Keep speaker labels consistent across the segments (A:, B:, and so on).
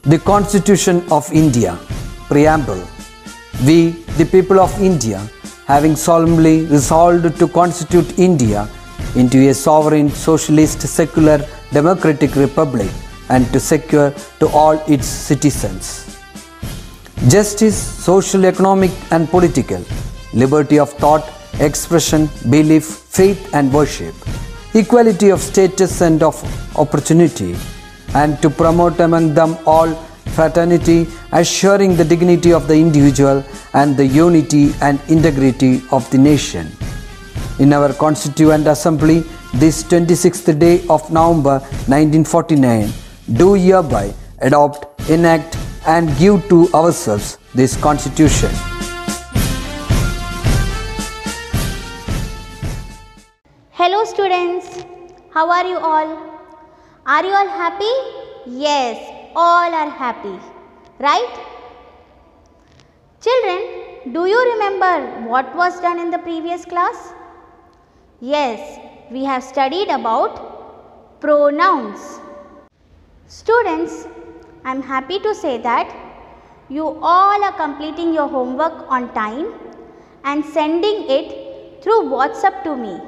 A: The Constitution of India. Preamble. We, the people of India, having solemnly resolved to constitute India into a sovereign, socialist, secular, democratic republic and to secure to all its citizens justice, social, economic and political, liberty of thought, expression, belief, faith and worship, equality of status and of opportunity, and to promote among them all fraternity, assuring the dignity of the individual and the unity and integrity of the nation. In our Constituent Assembly, this 26th day of November 1949, do hereby adopt, enact and give to ourselves this Constitution.
B: Hello students, how are you all? Are you all happy? Yes, all are happy, right? Children, do you remember what was done in the previous class? Yes, we have studied about pronouns. Students, I am happy to say that you all are completing your homework on time and sending it through WhatsApp to me.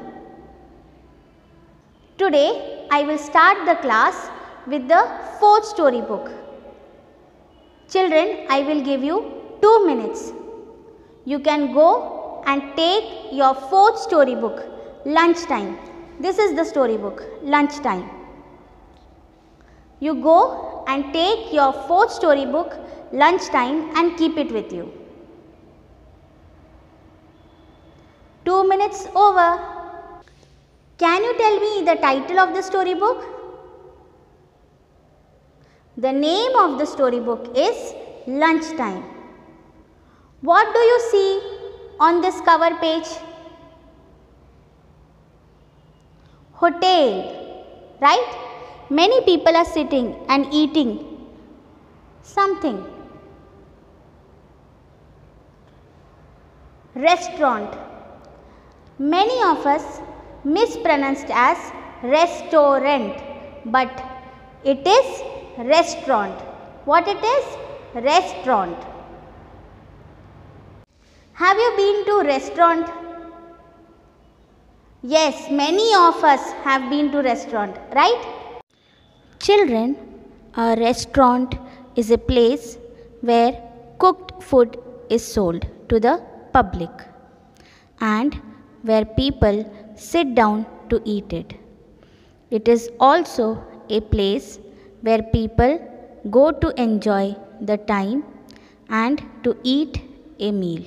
B: Today, I will start the class with the 4th storybook. Children, I will give you 2 minutes. You can go and take your 4th storybook, lunchtime. This is the storybook, lunchtime. You go and take your 4th storybook, lunchtime and keep it with you. 2 minutes over. Can you tell me the title of the storybook? The name of the storybook is Lunchtime. What do you see on this cover page? Hotel, right? Many people are sitting and eating something. Restaurant. Many of us mispronounced as restaurant, but it is restaurant. What it is? Restaurant. Have you been to restaurant? Yes, many of us have been to restaurant, right? Children, a restaurant is a place where cooked food is sold to the public and where people sit down to eat it. It is also a place where people go to enjoy the time and to eat a meal.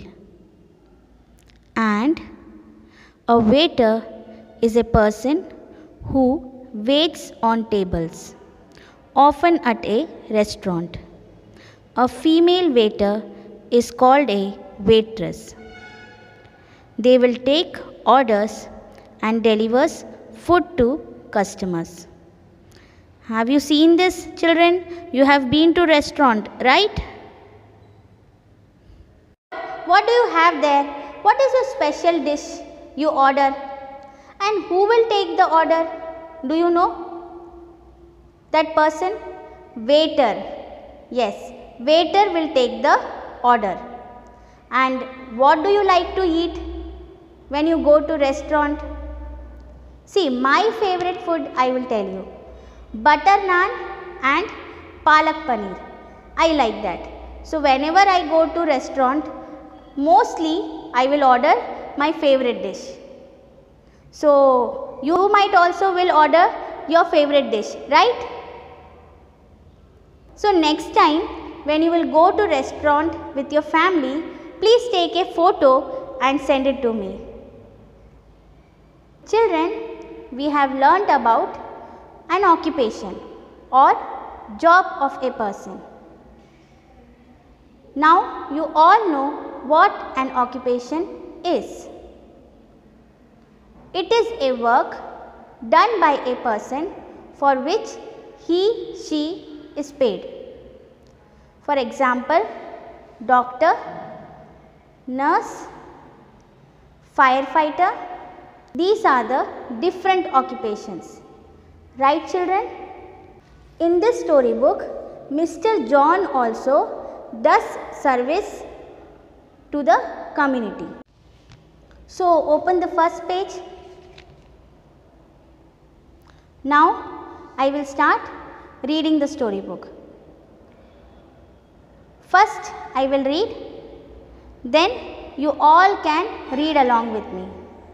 B: And a waiter is a person who waits on tables, often at a restaurant. A female waiter is called a waitress. They will take orders and delivers food to customers. Have you seen this, children? You have been to restaurant, right? What do you have there? What is your special dish you order? And who will take the order? Do you know that person? Waiter. Yes, waiter will take the order. And what do you like to eat when you go to restaurant? See, my favorite food I will tell you. Butter naan and palak paneer. I like that. So whenever I go to restaurant, mostly I will order my favorite dish. So you might also will order your favorite dish, right? So next time when you will go to restaurant with your family, please take a photo and send it to me. Children, we have learnt about an occupation or job of a person. Now you all know what an occupation is. It is a work done by a person for which he/she is paid. For example, doctor, nurse, firefighter. These are the different occupations. Right, children? In this storybook, Mr. John also does service to the community. So open the first page. Now I will start reading the storybook. First I will read, then you all can read along with me.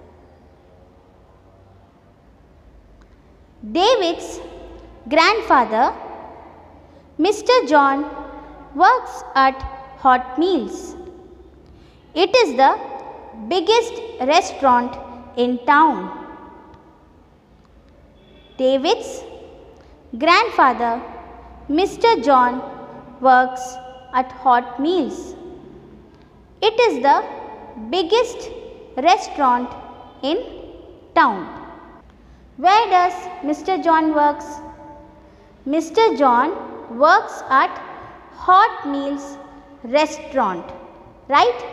B: David's grandfather, Mr. John, works at Hot Meals. It is the biggest restaurant in town. David's grandfather, Mr. John, works at Hot Meals. It is the biggest restaurant in town. Where does Mr. John works? Mr. John works at Hot Meals restaurant, right?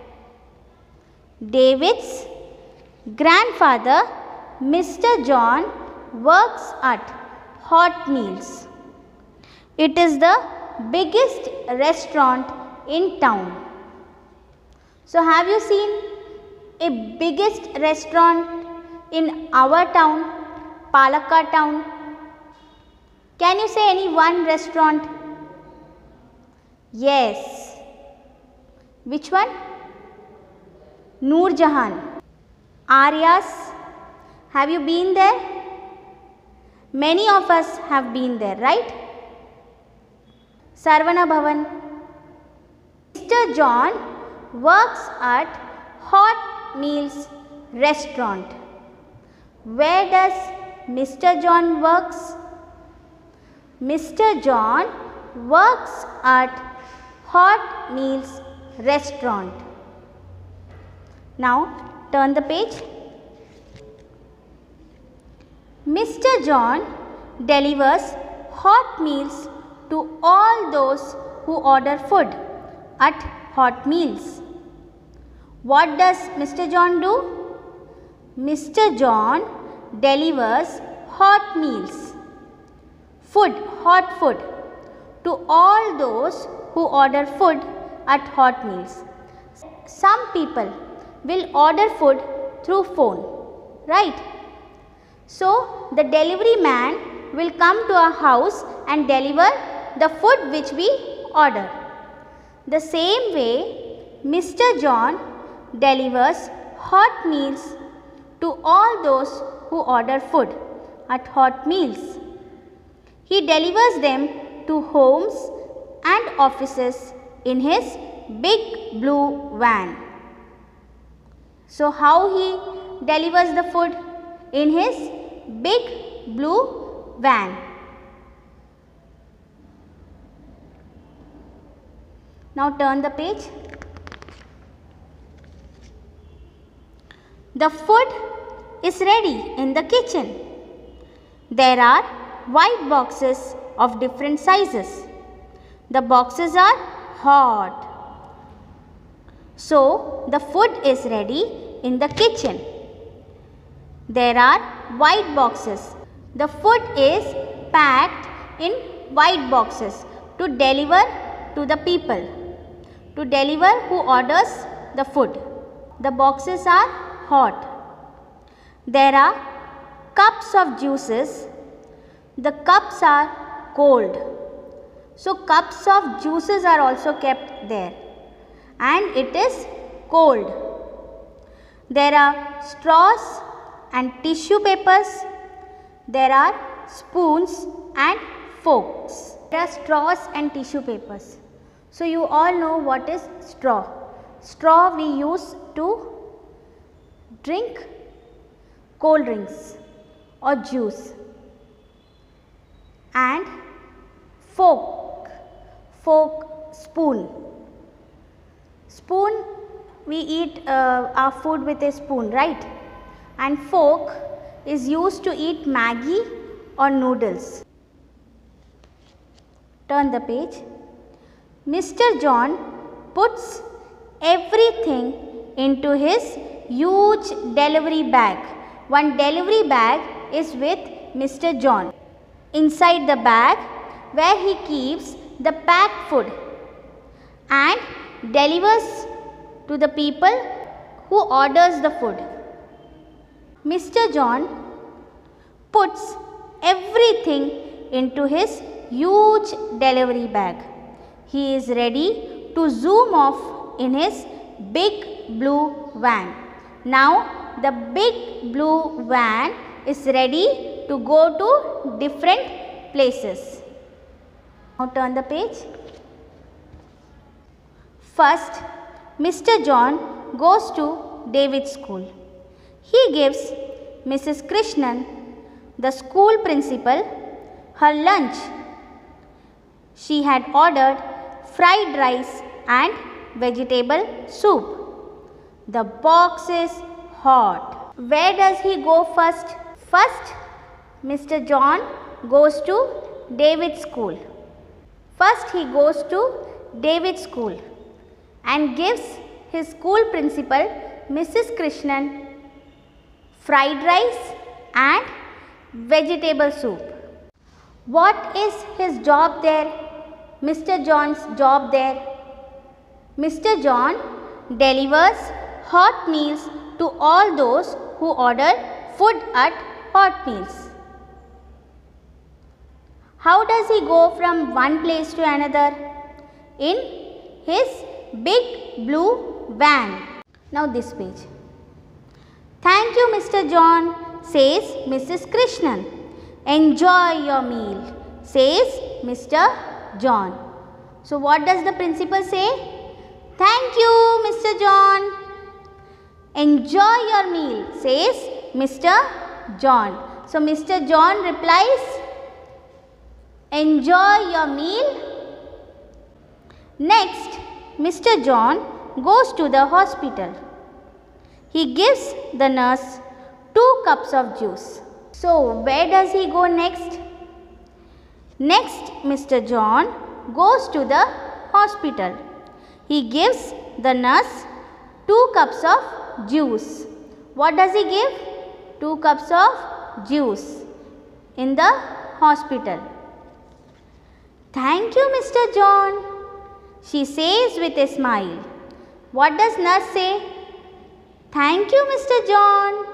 B: David's grandfather, Mr. John, works at Hot Meals. It is the biggest restaurant in town. So have you seen a biggest restaurant in our town, Palakkad town? Can you say any one restaurant? Yes. Which one? Noor Jahan. Arya's. Have you been there? Many of us have been there, right? Sarvana Bhavan. Mr. John works at Hot Meals restaurant. Where does Mr. John works? Mr. John works at Hot Meals restaurant. Now turn the page. Mr. John delivers hot meals to all those who order food at Hot Meals. What does Mr. John do? Mr. John delivers hot meals, hot food to all those who order food at Hot Meals. Some people will order food through phone, right? So the delivery man will come to our house and deliver the food which we order. The same way, Mr. John delivers hot meals to all those who order food at Hot Meals. He delivers them to homes and offices in his big blue van. So how he delivers the food? In his big blue van. Now turn the page. The food is ready in the kitchen. There are white boxes of different sizes. The boxes are hot. So the food is ready in the kitchen. There are white boxes. The food is packed in white boxes to deliver to the people, to deliver who orders the food. The boxes are hot. There are cups of juices. The cups are cold. So cups of juices are also kept there and it is cold. There are straws and tissue papers. There are spoons and forks. There are straws and tissue papers. So you all know what is straw. Straw we use to drink cold drinks or juice. And fork, spoon. Spoon, we eat our food with a spoon, right? And fork is used to eat Maggi or noodles. Turn the page. Mr. John puts everything into his huge delivery bag. One delivery bag is with Mr. John. Inside the bag where he keeps the packed food and delivers to the people who orders the food. Mr. John puts everything into his huge delivery bag. He is ready to zoom off in his big blue van. Now the big blue van is ready to go to different places. Now turn the page. First, Mr. John goes to David's school. He gives Mrs. Krishnan, the school principal, her lunch. She had ordered fried rice and vegetable soup. The box is hot. Where does he go first? First, Mr. John goes to David's school. First, he goes to David's school and gives his school principal, Mrs. Krishnan, fried rice and vegetable soup. What is his job there? Mr. John's job there? Mr. John delivers hot meals to all those who order food at Hot Meals. How does he go from one place to another? In his big blue van. Now this page. Thank you, Mr. John, says Mrs. Krishnan. Enjoy your meal, says Mr. John. So what does the principal say? Thank you, Mr. John. Enjoy your meal, says Mr. John. So Mr. John replies, enjoy your meal. Next, Mr. John goes to the hospital. He gives the nurse 2 cups of juice. So where does he go next? Next, Mr. John goes to the hospital. He gives the nurse 2 cups of juice. What does he give? 2 cups of juice in the hospital. Thank you, Mr. John, she says with a smile. What does nurse say? Thank you, Mr. John,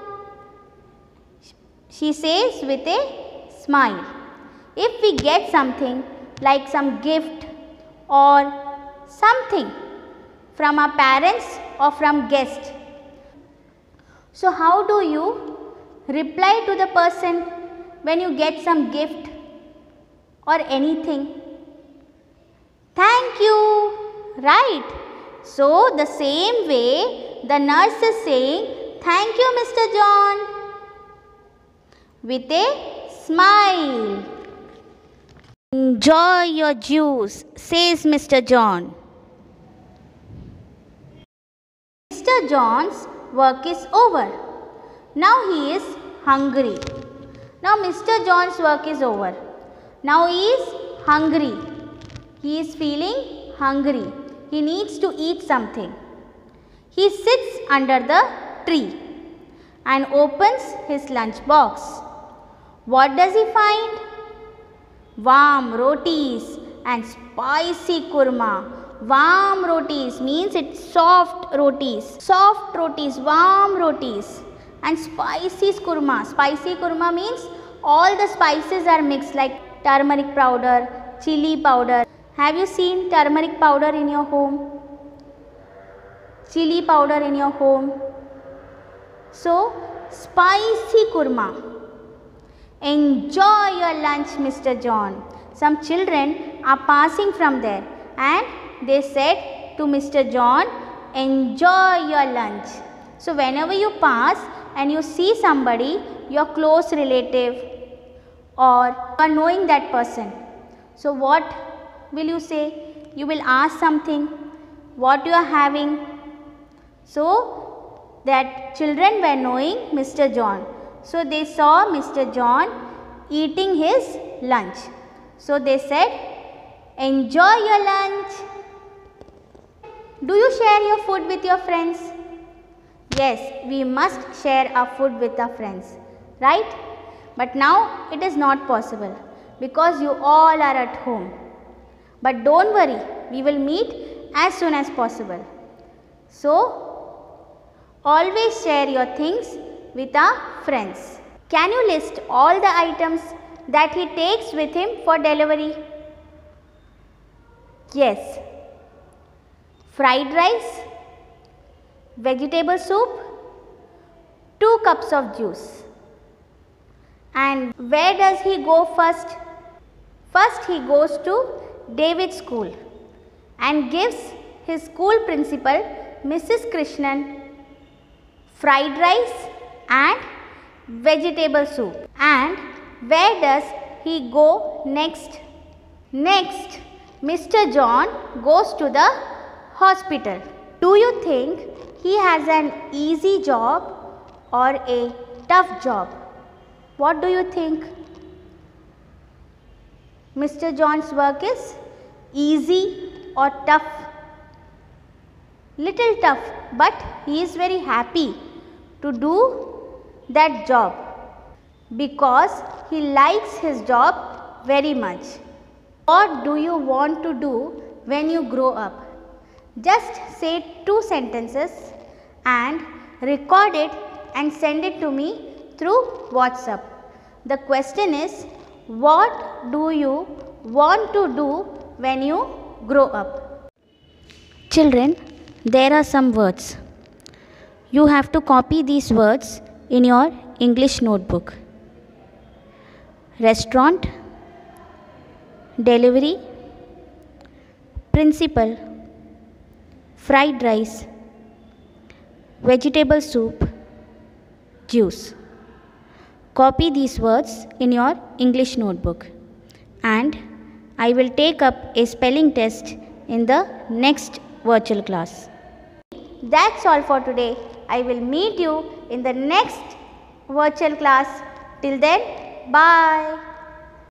B: she says with a smile. If we get something like some gift or something from our parents or from guests, so how do you reply to the person when you get some gift or anything? Thank you, right? So the same way the nurse is saying, thank you, Mr. John, with a smile. Enjoy your juice, says Mr. John. Mr. John's work is over. Now he is hungry. Now Mr. John's work is over. Now he is hungry. He is feeling hungry. He needs to eat something. He sits under the tree and opens his lunch box. What does he find? Warm rotis and spicy kurma. Warm rotis means it's soft rotis. Soft rotis, warm rotis and spicy kurma. Spicy kurma means all the spices are mixed like turmeric powder, chili powder. Have you seen turmeric powder in your home? Chili powder in your home? So, spicy kurma. Enjoy your lunch, Mr. John. Some children are passing from there and they said to Mr. John, enjoy your lunch. So, whenever you pass and you see somebody, your close relative or you are knowing that person, so what will you say? You will ask something, what you are having. So, that children were knowing Mr. John. So, they saw Mr. John eating his lunch. So, they said, enjoy your lunch. Do you share your food with your friends? Yes, we must share our food with our friends, right? But now it is not possible. because you all are at home. But don't worry, we will meet as soon as possible. So, always share your things with our friends. Can you list all the items that he takes with him for delivery? Yes. Fried rice, vegetable soup, 2 cups of juice. And where does he go first? First he goes to David's school and gives his school principal, Mrs. Krishnan, fried rice and vegetable soup. And where does he go next? Next, Mr. John goes to the hospital. Do you think he has an easy job or a tough job? What do you think? Mr. John's work is easy or tough? Little tough, but he is very happy to do that job because he likes his job very much. What do you want to do when you grow up? Just say 2 sentences and record it and send it to me through WhatsApp. The question is, what do you want to do when you grow up? Children, there are some words. You have to copy these words in your English notebook. Restaurant, delivery, principal, fried rice, vegetable soup, juice. Copy these words in your English notebook and I will take up a spelling test in the next virtual class. That's all for today. I will meet you in the next virtual class. Till then, bye.